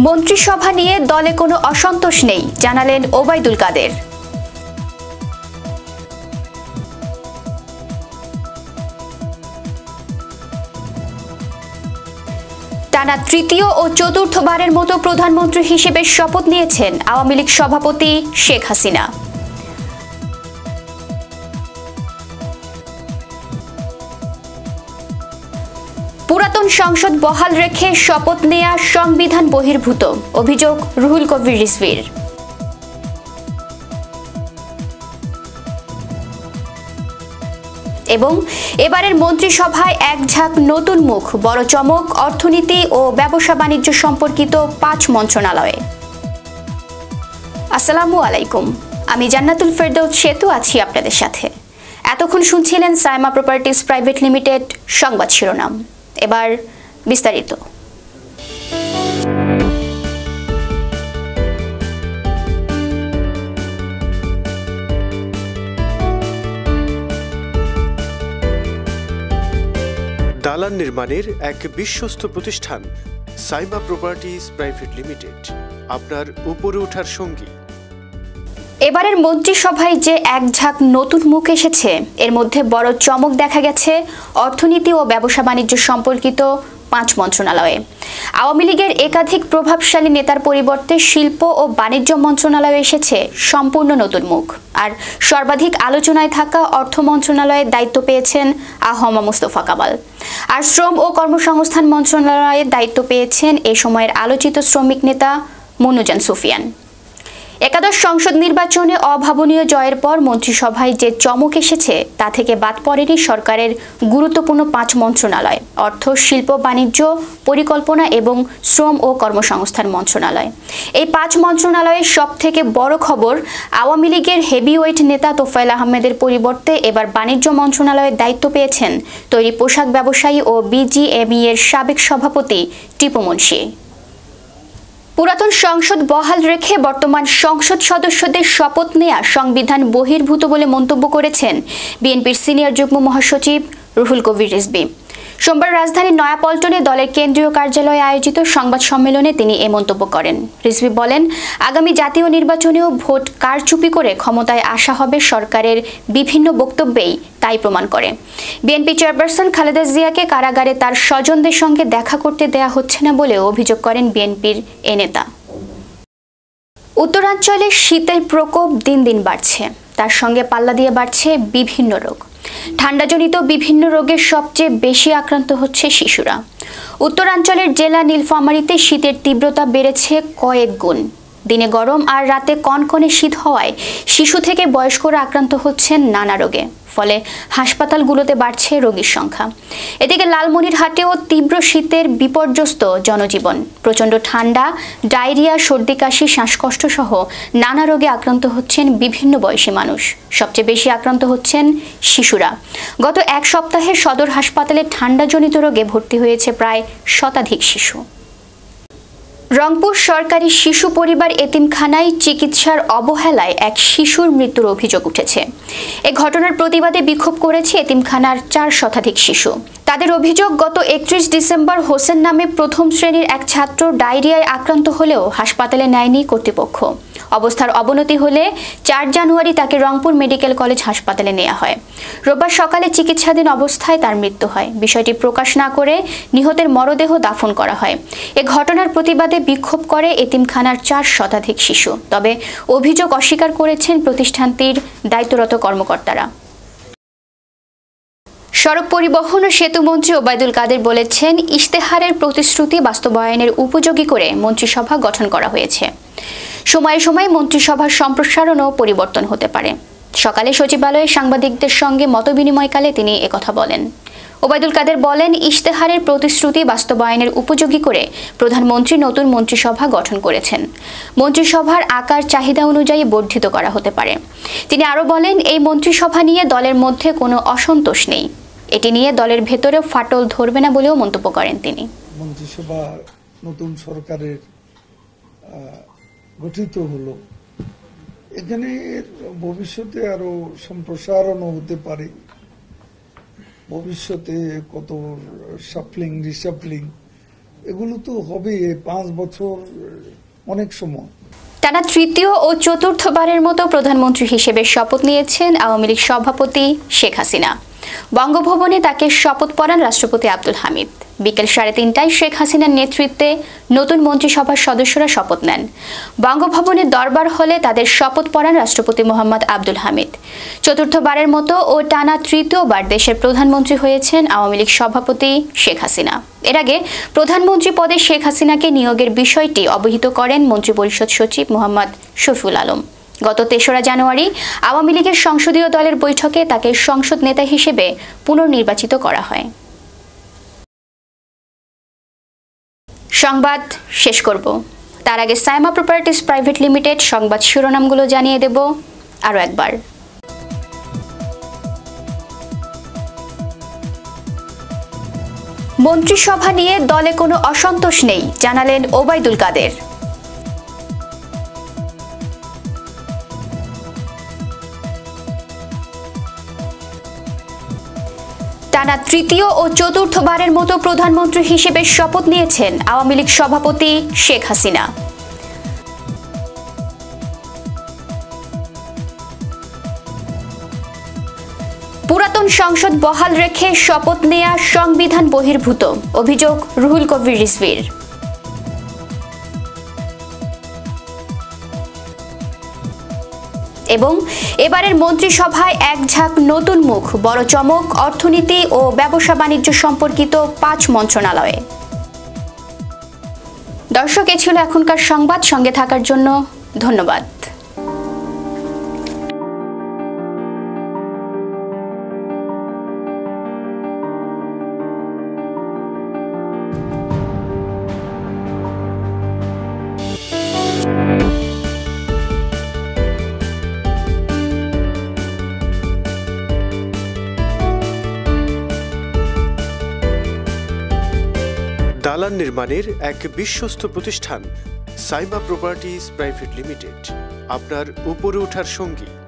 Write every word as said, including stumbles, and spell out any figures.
মন্ত্রিসভা নিয়ে দলে কোনো অসন্তোষ নেই, জানালেন ওবায়দুল কাদের। টানা তৃতীয় ও চতুর্থবারের মতো প্রধানমন্ত্রী হিসেবে শপথ নিয়েছেন আওয়ামী লীগ সভাপতি শেখ হাসিনা। পুরাতন সংসদ বহাল রেখে শপথ নেয়া সংবিধান বহির্ভূত, অভিযোগ রুহুল কবির রিজভীর। এবং এবারের মন্ত্রিসভায় এক ঝাঁক নতুন মুখ, বড় চমক অর্থনীতি ও ব্যবসা বাণিজ্য সম্পর্কিত পাঁচ মন্ত্রণালয়ে। আসসালামু আলাইকুম, আমি জান্নাতুল ফেরদৌস সেতু আছি আপনাদের সাথে। এতক্ষণ শুনছিলেন সাইমা প্রপার্টিজ প্রাইভেট লিমিটেড সংবাদ শিরোনাম। এবার বিস্তারিত। দালান নির্মাণের এক বিশ্বস্ত প্রতিষ্ঠান সাইমা প্রপার্টিজ প্রাইভেট লিমিটেড আপনার উপরে ওঠার সঙ্গী। এবারের মন্ত্রিসভায় যে এক ঝাঁক নতুন মুখ এসেছে, এর মধ্যে বড় চমক দেখা গেছে অর্থনীতি ও ব্যবসা বাণিজ্য সম্পর্কিত পাঁচ মন্ত্রণালয়ে। আওয়ামী লীগের একাধিক প্রভাবশালী নেতার পরিবর্তে শিল্প ও বাণিজ্য মন্ত্রণালয়ে এসেছে সম্পূর্ণ নতুন মুখ। আর সর্বাধিক আলোচনায় থাকা অর্থ মন্ত্রণালয়ের দায়িত্ব পেয়েছেন আহমা মুস্তফা কামাল। আর শ্রম ও কর্মসংস্থান মন্ত্রণালয়ের দায়িত্ব পেয়েছেন এ সময়ের আলোচিত শ্রমিক নেতা মনুজান সুফিয়ান। একাদশ সংসদ নির্বাচনে অভাবনীয় জয়ের পর মন্ত্রিসভায় যে চমক এসেছে তা থেকে বাদ পড়েনি সরকারের গুরুত্বপূর্ণ পাঁচ মন্ত্রণালয়, অর্থ, শিল্প, বাণিজ্য, পরিকল্পনা এবং শ্রম ও কর্মসংস্থান মন্ত্রণালয়। এই পাঁচ মন্ত্রণালয়ের সব থেকে বড় খবর, আওয়ামী লীগের হেভিওয়েট নেতা তোফায়েল আহমেদের পরিবর্তে এবার বাণিজ্য মন্ত্রণালয়ের দায়িত্ব পেয়েছেন তৈরি পোশাক ব্যবসায়ী ও বিজিএমই এর সাবেক সভাপতি টিপু মুনশি। পুরাতন সংসদ বহাল রেখে বর্তমান সংসদ সদস্যদের শপথ নেয়া সংবিধান বহির্ভূত বলে মন্তব্য করেছেন বিএনপির সিনিয়র যুগ্ম মহাসচিব রুহুল কবির রিজভী। সোমবার রাজধানীর নয়াপল্টনে দলের কেন্দ্রীয় কার্যালয়ে আয়োজিত সংবাদ সম্মেলনে তিনি এ মন্তব্য করেন। রিজভী বলেন, আগামী জাতীয় নির্বাচনেও ভোট কারচুপি করে ক্ষমতায় আসা হবে সরকারের বিভিন্ন বক্তব্যেই তাই প্রমাণ করে। বিএনপি চেয়ারপারসন খালেদা জিয়াকে কারাগারে তার স্বজনদের সঙ্গে দেখা করতে দেয়া হচ্ছে না বলেও অভিযোগ করেন বিএনপির এ নেতা। উত্তরাঞ্চলে শীতের প্রকোপ দিন দিন বাড়ছে, তার সঙ্গে পাল্লা দিয়ে বাড়ছে বিভিন্ন রোগ। ঠান্ডাজনিত বিভিন্ন রোগের সবচেয়ে বেশি আক্রান্ত হচ্ছে শিশুরা। উত্তরাঞ্চলের জেলা নীলফামারীতে শীতের তীব্রতা বেড়েছে কয়েক গুণ। দিনে গরম আর রাতে কনকনে শীত হওয়ায় শিশু থেকে বয়স্করা আক্রান্ত হচ্ছেন নানা রোগে, ফলে হাসপাতালগুলোতে বাড়ছে রোগীর সংখ্যা। এদিকে লালমনিরহাটেও তীব্র শীতের বিপর্যস্ত জনজীবন। প্রচণ্ড ঠান্ডা, ডায়রিয়া, সর্দি কাশি, শ্বাসকষ্ট সহ নানা রোগে আক্রান্ত হচ্ছেন বিভিন্ন বয়সী মানুষ। সবচেয়ে বেশি আক্রান্ত হচ্ছেন শিশুরা। গত এক সপ্তাহে সদর হাসপাতালে ঠান্ডাজনিত রোগে ভর্তি হয়েছে প্রায় শতাধিক শিশু। রংপুর সরকারি শিশু পরিবার এতিমখানায় চিকিৎসার অবহেলায় এক শিশুর মৃত্যুর অভিযোগ উঠেছে। এ ঘটনার প্রতিবাদে বিক্ষোভ করেছে এতিমখানার চার শতাধিক শিশু। তাদের অভিযোগ, গত একত্রিশ ডিসেম্বর হোসেন নামে প্রথম শ্রেণীর এক ছাত্র ডায়রিয়ায় আক্রান্ত হলেও হাসপাতালে নেয়নি কর্তৃপক্ষ। অবস্থার অবনতি হলে চার জানুয়ারি তাকে রংপুর মেডিকেল কলেজ হাসপাতালে নেওয়া হয়। রোববার সকালে চিকিৎসাধীন অবস্থায় তার মৃত্যু হয়। বিষয়টি প্রকাশ না করে নিহতের মরদেহ দাফন করা হয়। এ ঘটনার প্রতিবাদে বিক্ষোভ করে এতিমখানার চার শতাধিক শিশু। তবে অভিযোগ অস্বীকার করেছেন প্রতিষ্ঠানটির দায়িত্বরত কর্মকর্তারা। সড়ক পরিবহন ও সেতু মন্ত্রী ওবায়দুল কাদের বলেছেন, ইশতেহারের প্রতিশ্রুতি বাস্তবায়নের উপযোগী করে মন্ত্রিসভা গঠন করা হয়েছে। সময়ে সময়ে মন্ত্রিসভার সম্প্রসারণ ও পরিবর্তন হতে পারে। সকালে সচিবালয়ে সাংবাদিকদের সঙ্গে মতবিনিময়কালে তিনি একথা বলেন। ওবায়দুল কাদের বলেন, ইশতেহারের প্রতিশ্রুতি বাস্তবায়নের উপযোগী করে প্রধানমন্ত্রী নতুন মন্ত্রিসভা গঠন করেছেন। মন্ত্রিসভার আকার চাহিদা অনুযায়ী বর্ধিত করা হতে পারে। তিনি আরও বলেন, এই মন্ত্রিসভা নিয়ে দলের মধ্যে কোনো অসন্তোষ নেই। এটি নিয়ে দলের ভেতরে ফাটল ধরবে না বলেও মন্তব্য করেন তিনি। মন্ত্রিসভা নতুন সরকারের গঠিত হলো, এখানে ভবিষ্যতে আরো সম্প্রসারণও হতে পারে। ভবিষ্যতে কত শাফলিং রিশাফলিং এগুলো তো হবে পাঁচ বছর, অনেক সময়। টানা তৃতীয় ও চতুর্থবারের মতো প্রধানমন্ত্রী হিসেবে শপথ নিয়েছেন আওয়ামী লীগ সভাপতি শেখ হাসিনা। বঙ্গভবনে তাকে শপথ পড়ান রাষ্ট্রপতি আব্দুল হামিদ। বিকেল সাড়ে তিনটায় শেখ হাসিনার নেতৃত্বে নতুন মন্ত্রিসভার সদস্যরা শপথ নেন। বঙ্গভবনে দরবার হলে তাদের শপথ পড়ান রাষ্ট্রপতি মোহাম্মদ আব্দুল হামিদ। চতুর্থবারের মতো ও টানা তৃতীয়বার দেশের প্রধানমন্ত্রী হয়েছেন আওয়ামী লীগ সভাপতি শেখ হাসিনা। এর আগে প্রধানমন্ত্রী পদে শেখ হাসিনাকে নিয়োগের বিষয়টি অবহিত করেন মন্ত্রিপরিষদ সচিব মোহাম্মদ শফিউল আলম। গত তেসরা জানুয়ারি আওয়ামী লীগের সংসদীয় দলের বৈঠকে তাকে সংসদ নেতা হিসেবে পুনর্নির্বাচিত করা হয়। সংবাদ শেষ করব, তার আগে সাইমা প্রপার্টিজ প্রাইভেট লিমিটেড সংবাদ শিরোনামগুলো জানিয়ে দেব আরও একবার। মন্ত্রিসভা নিয়ে দলে কোনো অসন্তোষ নেই, জানালেন ওবায়দুল কাদের। টানা তৃতীয় ও চতুর্থবারের মতো প্রধানমন্ত্রী হিসেবে শপথ নিয়েছেন আওয়ামী লীগ সভাপতি শেখ হাসিনা। পুরাতন সংসদ বহাল রেখে শপথ নেয়া সংবিধান বহির্ভূত, অভিযোগ রুহুল কবির রিজভীর। এবং এবারের মন্ত্রিসভায় এক ঝাঁক নতুন মুখ, বড় চমক অর্থনীতি ও ব্যবসা বাণিজ্য সম্পর্কিত পাঁচ মন্ত্রণালয়ে। দর্শক, এ ছিল এখনকার সংবাদ। সঙ্গে থাকার জন্য ধন্যবাদ। দালান নির্মাণের এক বিশ্বস্ত প্রতিষ্ঠান সাইমা প্রপার্টিজ প্রাইভেট লিমিটেড, আপনার উপরে ওঠার সঙ্গী।